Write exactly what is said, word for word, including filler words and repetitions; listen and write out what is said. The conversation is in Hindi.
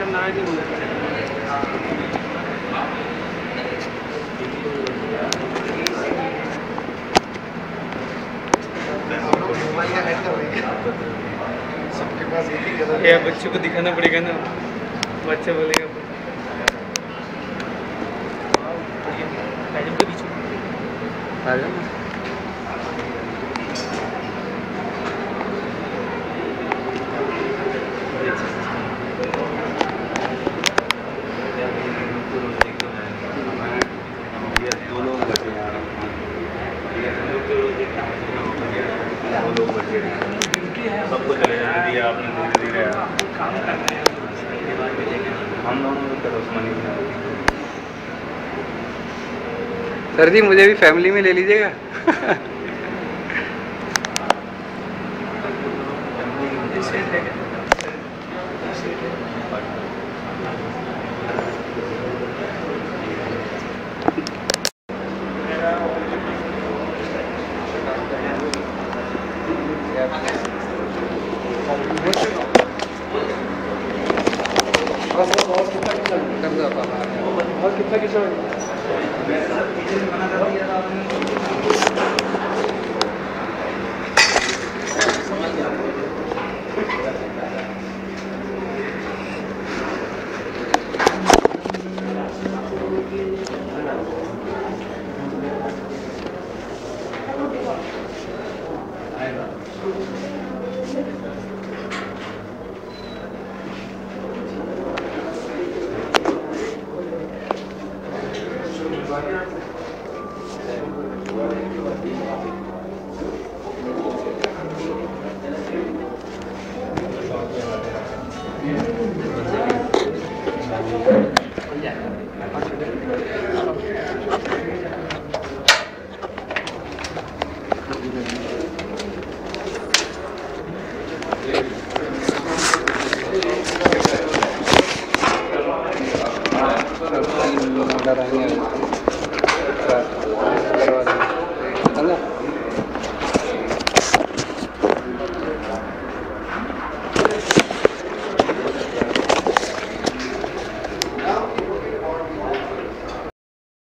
सबके पास एक ही कलर है। बच्चों को दिखाना पड़ेगा ना, बच्चा बोलेगा के बीच में आ जाओ ना। सबको चले जाने दिया आपने धीरे धीरे हम दोनों तो दुश्मनी सर जी मुझे भी फैमिली में ले लीजिएगा। और कितना किस्सा रहेंगे।